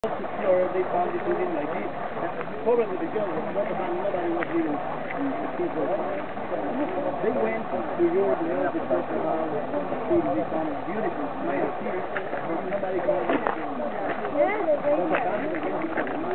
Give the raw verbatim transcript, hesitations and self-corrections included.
Or they found it within like this. Probably because nobody, nobody was living people. They went to Europe, you know, because uh, the city they found it beautiful, nice city, but nobody called it.